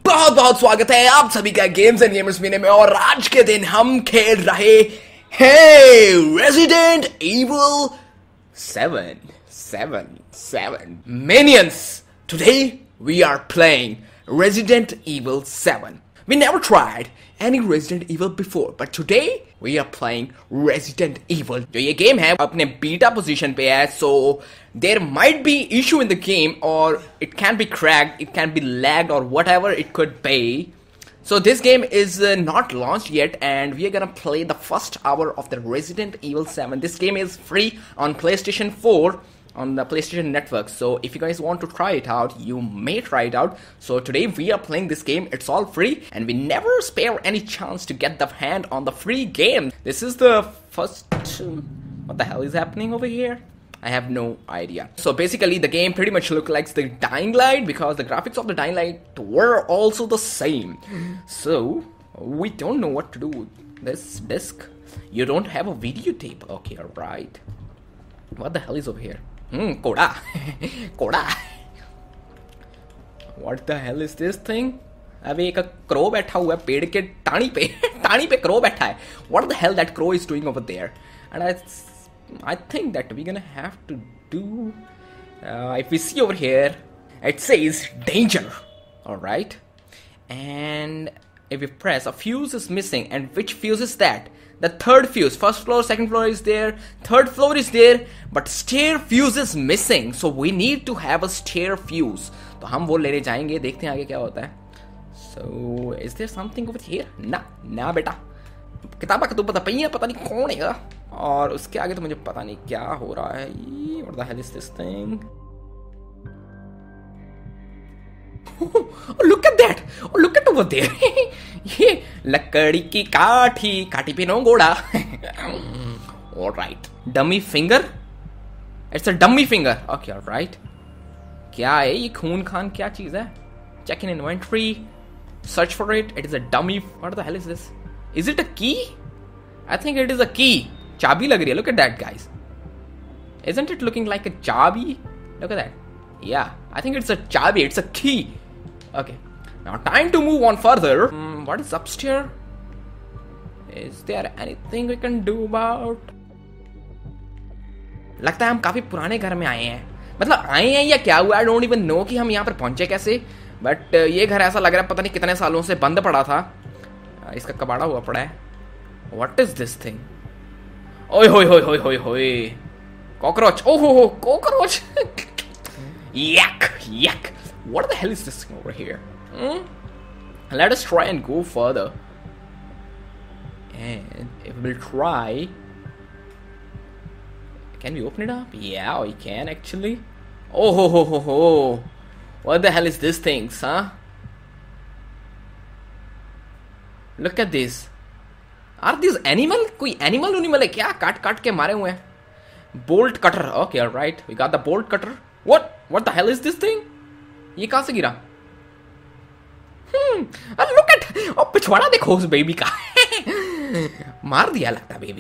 बहुत बहुत स्वागत है आप सभी का गेम्स एंड गेमर्स महीने में। और आज के दिन हम खेल रहे हैं Resident Evil 7 Minions. Today we are playing Resident Evil 7. We never tried any Resident Evil before, but today we are playing Resident Evil. जो ये गेम है अपने बीटा पोजीशन पे है, so there might be issue in the game, or it can be cracked, it can be lagged, or whatever it could be. So this game is not launched yet, and we are gonna play the first hour of the Resident Evil 7. This game is free on PlayStation 4. On the PlayStation Network, so if you guys want to try it out, you may try it out. So today we are playing this game. It's all free, and we never spare any chance to get the hand on the free game. This is the first. What the hell is happening over here? I have no idea. So basically, the game pretty much looks like the Dying Light because the graphics of the Dying Light were also the same. So we don't know what to do with this disc. You don't have a videotape. Okay, alright. What the hell is over here? Koda. Koda. What the hell is this thing? अबे एक crow बैठा हुआ है पेड़ के टाणी पे crow बैठा है. What the hell that crow is doing over there? And I think that we're gonna have to do. If we see over here, it says danger. All right. And if we press, a fuse is missing. And which fuse is that? The third fuse. First floor, second floor is there. Third floor is there. But stair fuse is missing. So we need to have a stair fuse. तो हम वो लेने जाएंगे. देखते हैं आगे क्या होता है. So is there something over here? ना बेटा. किताबा का तो पता नहीं है. पता नहीं कौन है. और उसके आगे तो मुझे पता नहीं क्या हो रहा है. What the hell is this thing? Oh, look at that! Oh, look at over there! ये लकड़ी की काठी पे नो घोड़ा. Alright. Dummy finger? It's a dummy finger. Okay, alright. क्या है ये खून खान क्या चीज है? Check in inventory. Search for it. It is a dummy. What the hell is this? Is it a key? I think it is a key. चाबी लग रही है. Look at that, guys. Isn't it looking like a चाबी? Look at that. Yeah, I think it's a chabi. It's a key. Okay. Now time to move on further. What is upstairs? Is there anything we can do about? लगता है हम काफी पुराने घर में आए हैं. मतलब आए हैं या क्या हुआ? I don't even know कि हम यहाँ पर पहुंचे कैसे. बट ये घर ऐसा लग रहा है पता नहीं कितने सालों से बंद पड़ा था. इसका कबाड़ा हुआ पड़ा है. What is this thing? ओए होए कॉकरोच. ओहो cockroach. Yuck! What the hell is this thing over here? Let us try and go further. And if we'll try, can we open it up? Yeah, we can actually. Oh. What the hell is this thing, huh? Look at this. Are these animal? कोई animal है क्या? काट के मारे हुए हैं. Bolt cutter. Okay, alright. We got the bolt cutter. What the hell is this thing? ये कहां से गिरा? Look at. पिछवाड़ा देखो उस बेबी का. मार दिया लगता baby.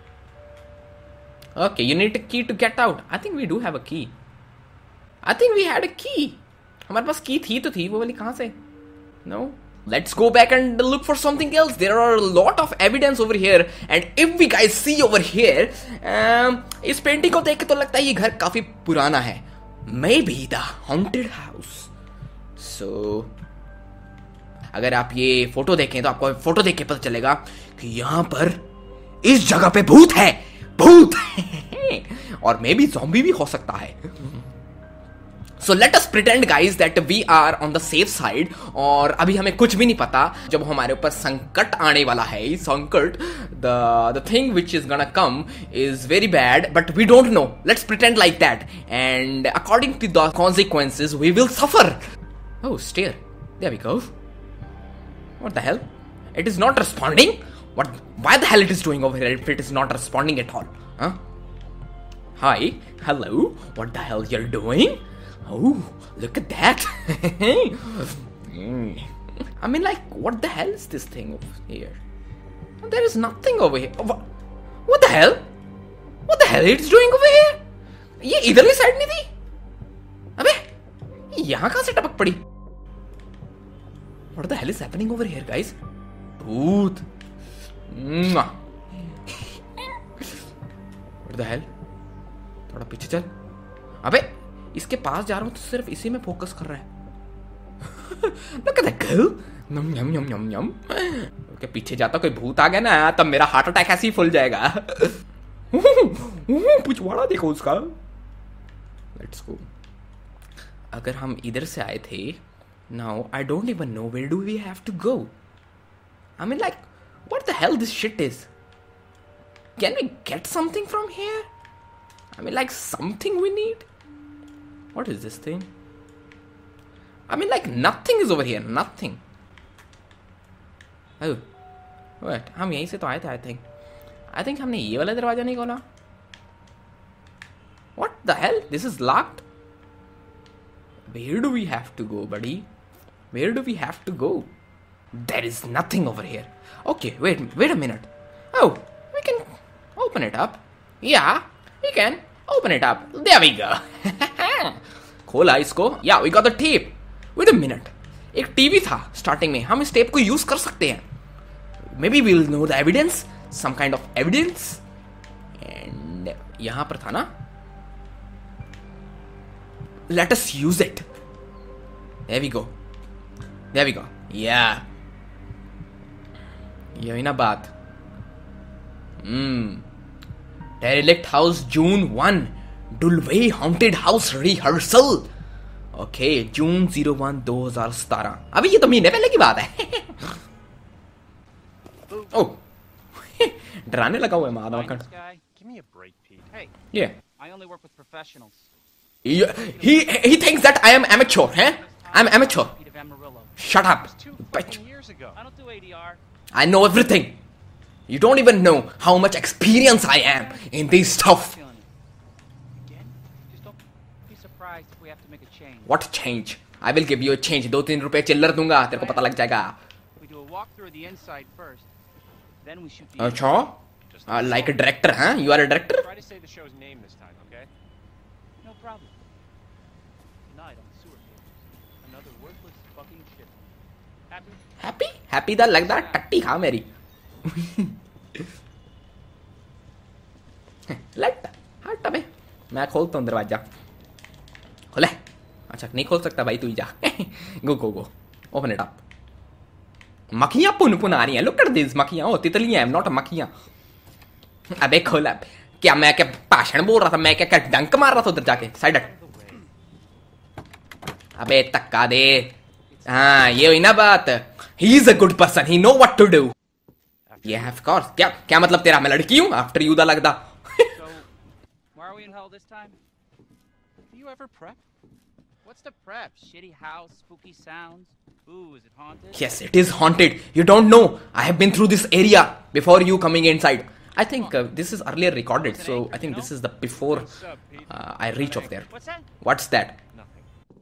Okay, you need a key to get out. I think we do have a key. I think we had a key. हमारे पास की थी तो थी वो वाली कहां से? No. Let's go back and look for something else. There are a lot of evidence over here, and if we guys see over here, इस पेंटिंग को देख के तो लगता है ये घर काफी पुराना है. Maybe the haunted house. So, अगर आप ये फोटो देखें तो आपको फोटो देख के पता चलेगा कि यहाँ पर इस जगह पे भूत है. और मे बी ज़ॉम्बी भी हो सकता है. So let us pretend guys that we are on the safe side. और अभी हमें कुछ भी नहीं पता. जब हमारे ऊपर संकट आने वाला है, संकट, the thing which is gonna come is very bad, but we don't know. Let's pretend like that, and according to the consequences we will suffer. Oh, stair. There we go. What the hell? It is not responding. Why the hell it is doing over here if it is not responding at all? Huh? Hi, hello. What the hell you're doing? Oh, look at that. I mean, like, what the hell is this thing over here? There is nothing over here. What the hell? What the hell it's doing over here? ये इधरली side नहीं थी. अबे यहाँ कहाँ से टपक पड़ी? What the hell is happening over here, guys? भूत. What the hell? थोड़ा पीछे चल. अबे इसके पास जा रहा हूँ तो सिर्फ इसी में फोकस कर रहा है. Look at that girl. यम यम यम यम यम. के पीछे जाता कोई भूत आ गया ना तब मेरा हार्ट अटैक ऐसे ही फुल जाएगा. पिछवाड़ा देखो उसका. Let's go. अगर हम इधर से आए थे, now I don't even know where do we have to go. I mean, like, what the hell this shit is? Can we get something from here? I mean, like, something we need? What is this thing? I mean, like, nothing is over here. Nothing. Oh, wait. हम यहीं से तो आए थे, I think. I think हमने ये वाला दरवाजा नहीं खोला. What the hell? This is locked. Where do we have to go, buddy? Where do we have to go? There is nothing over here. Okay, wait a minute. Oh, we can open it up. Yeah, we can open it up. There we go. खोला इसको. Yeah, we got the tape. Wait a minute. एक TV था starting में. हम इस tape को use कर सकते हैं. Maybe we'll know the evidence. Some kind of evidence. And यहाँ पर था ना. Let us use it. There we go. There we go. Yeah. यही ना बात. Derelict House June 1. Dulway Haunted House Rehearsal. Okay, June 01 2017. अभी ये तो महीने पहले की बात है. Oh. डराने लगा हुआ है माधव का. Give me a break, Pete. Hey. Yeah. I only work with professionals. He thinks that I am amateur, huh? I'm amateur. Shut up. Years ago. I don't do ADR. I know everything. You don't even know how much experience I am in this stuff. Again? Just don't be surprised if we have to make a change. What change? I will give you a change. 2-3 रुपए चिल्लर दूंगा. तेरे को पता लग जाएगा. We do a walkthrough of the inside first. Then we shoot the अच्छा? Like a director, huh? You are a director? Try to say the show's name this time, okay? No problem. Tonight on Sewer Games. Another worthless fucking shit. Happy? Happy? Happy दा लगदा टट्टी खा मेरी. लट हट अबे. मैं खोलता हूँ दरवाजा. खोले. अच्छा नहीं खोल सकता भाई तू ही जा. Go. Open it up. मक्खियाँ पुन आ रही हैं. Look at this मक्खियाँ. ओ तितलियाँ. I'm not a मक्खियाँ. अबे खोला. क्या मैं क्या भाषण बोल रहा था. मैं क्या डंक मार रहा था उधर जाके. साइड हट. अबे तक्का दे. हाँ ये हुई ना बात. He is a good person. He know what to do. Yeah, of course. क्या मतलब तेरा. मैं लड़की हूँ. After you दा लगदा. So, why are we in hell this time? Do you ever prep? What's the prep? Shitty house, spooky sounds. Ooh, is it haunted? Yes, it is haunted. You don't know. I have been through this area before you coming inside. I think this is earlier recorded, so I think this is the before I reach off there. What's that? What's that? Nothing.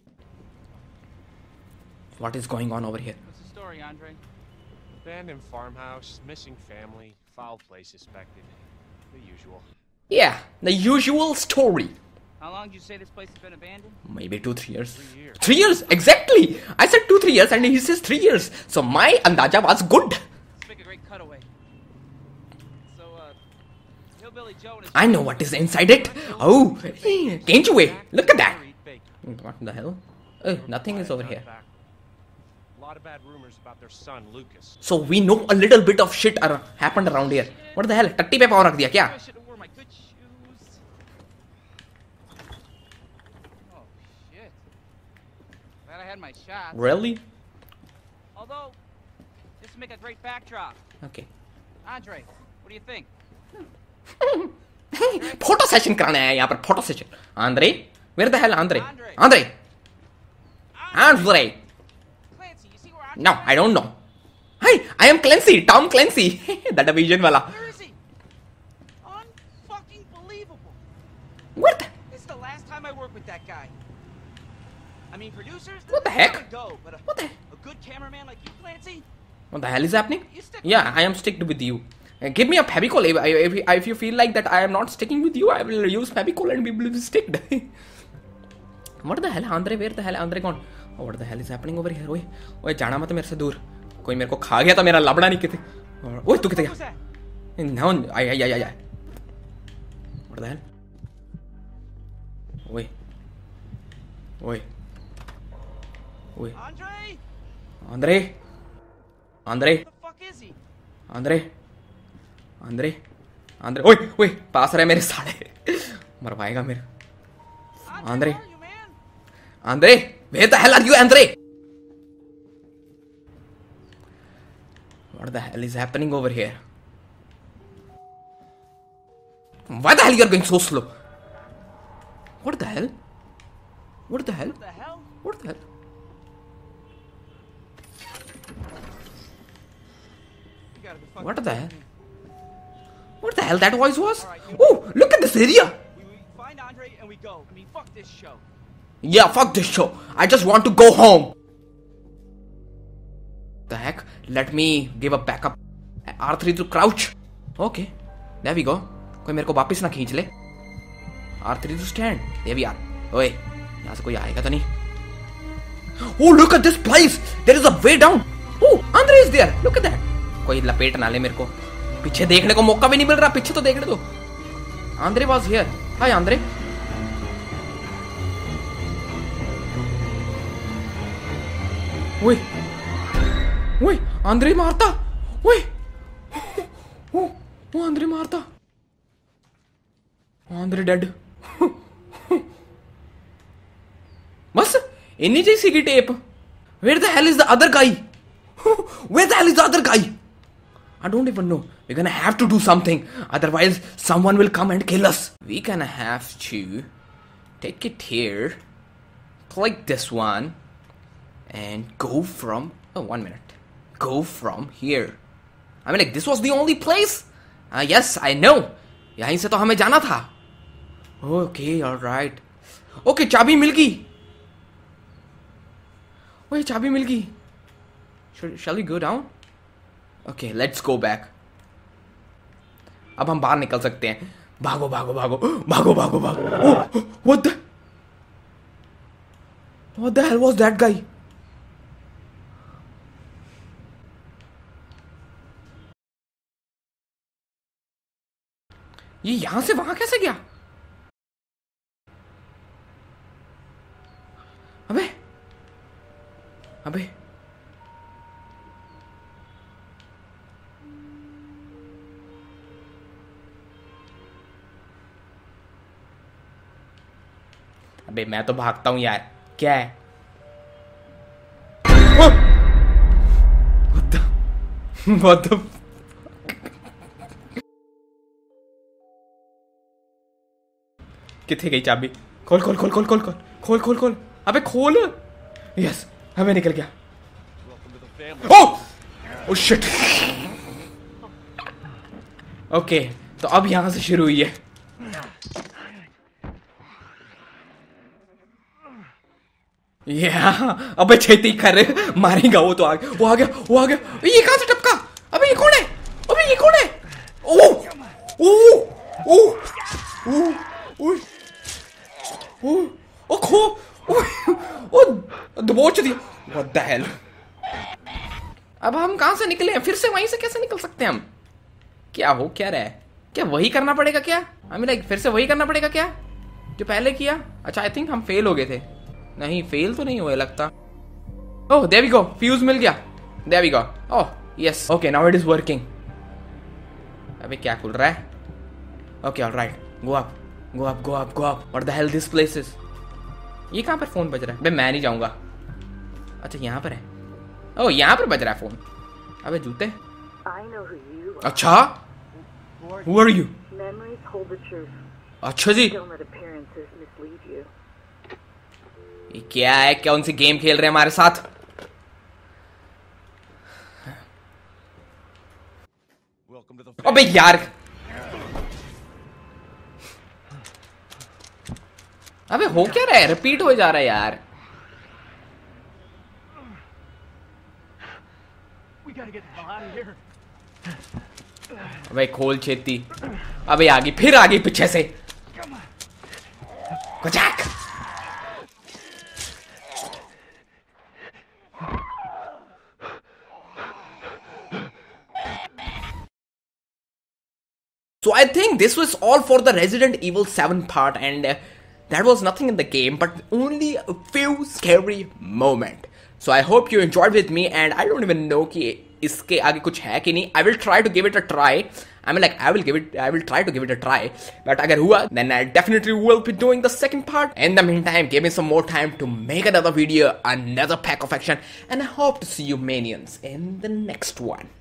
What is going on over here? What's the story, Andre? Abandoned farmhouse, missing family, foul play suspected. The usual. Yeah, the usual story. How long did you say this place has been abandoned? Maybe 2-3 years. 3 years. 3 years, exactly. I said 2-3 years, and he says 3 years. So my andaja was good. Let's make a great cutaway. So, Hillbilly Joe and his I know what is inside it. Oh, can't you wait? Look at that. What the hell? Oh, nothing is over here. A lot of bad rumors about their son, Lucas. So we know a little bit of shit happened around here. What the hell? टट्टी पे पाँव रख दिया क्या? I should have worn my good shoes. Oh shit! Glad I had my shot. Really? Although, this would make a great backdrop. Okay. Andre, what do you think? Photo session कराने आया यहाँ पर photo session. Andre? Where the hell Andre? Andre. Andre? Andre? Clancy, you see where Andre? No, I don't know. Hi, I am Clancy, Tom Clancy. The division वाला. Where is he? Unfucking believable. What? This is the last time I work with that guy. I mean, producers. What the they heck? come and go, but What the? a good cameraman like you, Clancy. What the hell is happening? You stick Yeah, I am sticked with you. Give me a Fevicol. If you feel like that I am not sticking with you, I will use Fevicol and we will be sticked. What the hell, Andre? Where the hell Andre gone? What the hell is happening over here? ओए ओए जाना मत मेरे से दूर, कोई मेरे को खा गया था, मेरा लबड़ा नहीं किते। ओए तू किते गया? No I I I I, what the hell? ओए ओए ओए Andre Andre Andre Andre Andre, ओए ओए पास रहे मेरे साले, मरवाएगा मेरे। Andre Andre, where the hell are you, Andre? What the hell is happening over here? Why the hell you are going so slow? What the hell? What the hell? What the hell? What the hell? What the hell that voice was? Oh, look at this area. We find Andre and we go. I mean, fuck this show. Yeah, fuck this show. I just want to go home. The heck? Let me give a backup. R3 to crouch. Okay, there we go. कोई मेरे को वापस ना खींच ले। R3 to stand. There we are. ओए, यहाँ से कोई आएगा तो नहीं? Oh, look at this place. There is a way down. Oh, Andre is there. Look at that. कोई लपेट ना ले मेरे को। पीछे देखने को मौका भी नहीं मिल रहा, पीछे तो देखने दो। Andre was here. Hi, Andre. ओए ओए आंद्रे मारता, ओए ओ आंद्रे मारता, आंद्रे डेड। बस इन्हीं जैसी की tape. Where the hell is the other guy? Where the hell is the other guy? I don't even know. We're gonna have to do something, otherwise someone will come and kill us. We're gonna have to take it here, click this one, and go from, oh, 1 minute, go from here. I mean, like, this was the only place? Yes, I know. यहीं से तो हमें जाना था. Okay, alright. Okay, चाबी मिल गई. ओए चाबी मिल गई. Shall we go down? Okay, let's go back. अब हम बाहर निकल सकते हैं. भागो भागो भागो भागो भागो भागो. Oh, what the hell was that guy? ये यहां से वहां कैसे गया? अबे अबे अबे मैं तो भागता हूं यार, क्या है? What the किथे गई चाबी? खोल खोल खोल खोल खोल खोल खोल खोल खोल, अबे खोल। यस, हमें निकल गया। Oh shit. ओके, तो अब यहां से शुरू हुई है। अबे छेती कर, मारेगा वो तो। आ गया, वो आ गया, वो आ गया। ये कहां से टपका? अबे ये कौन है? अबे ये कौन है? ओह ओह ओह ओह ओ खो, ओ दबोच दिया। What the hell? अब हम कहां से निकले हैं? फिर से वहीं से कैसे निकल सकते हैं हम? क्या हो क्या रहा है? क्या वही करना पड़ेगा क्या? I mean, like, फिर से वही करना पड़ेगा क्या जो पहले किया? अच्छा, आई थिंक हम फेल हो गए थे। नहीं, फेल तो नहीं हुए लगता। Oh, there we go, fuse मिल गया। There we go. Oh yes, okay, now it is working. अबे क्या खुल रहा है? Okay, alright, go up go up go up go up. What the hell this place is? ये कहां पर फोन बज रहा है? बे मैं नहीं जाऊंगा। अच्छा, यहाँ पर है। ओह, यहाँ पर बज रहा है फोन। अबे जूते। अच्छा, हु आर यू? अच्छा जी, ये क्या है? कौन सी गेम खेल रहे हैं हमारे साथ? अबे यार, अबे हो क्या रहा है? रिपीट हो जा रहा है यार। अबे खोल छेती। अबे आगे, फिर आगे पीछे से। So I think this was all for the Resident Evil 7 part, and that was nothing in the game, but only a few scary moments. So I hope you enjoyed with me, and I don't even know कि इसके आगे कुछ है कि नहीं. I will try to give it a try. I mean, like, I will try to give it a try. But अगर हुआ, then I definitely will be doing the second part. In the meantime, give me some more time to make another video, another pack of action, and I hope to see you minions in the next one.